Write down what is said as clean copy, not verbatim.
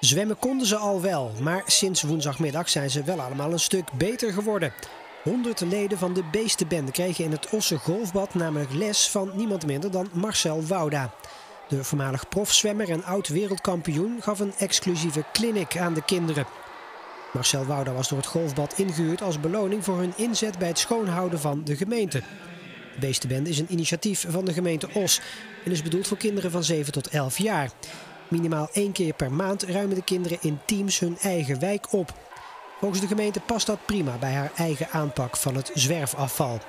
Zwemmen konden ze al wel, maar sinds woensdagmiddag zijn ze wel allemaal een stuk beter geworden. 100 leden van de Beestenbende kregen in het Osse golfbad namelijk les van niemand minder dan Marcel Wouda. De voormalig profzwemmer en oud-wereldkampioen gaf een exclusieve clinic aan de kinderen. Marcel Wouda was door het golfbad ingehuurd als beloning voor hun inzet bij het schoonhouden van de gemeente. De Beestenbende is een initiatief van de gemeente Os en is bedoeld voor kinderen van 7 tot 11 jaar. Minimaal 1 keer per maand ruimen de kinderen in teams hun eigen wijk op. Volgens de gemeente past dat prima bij haar eigen aanpak van het zwerfafval.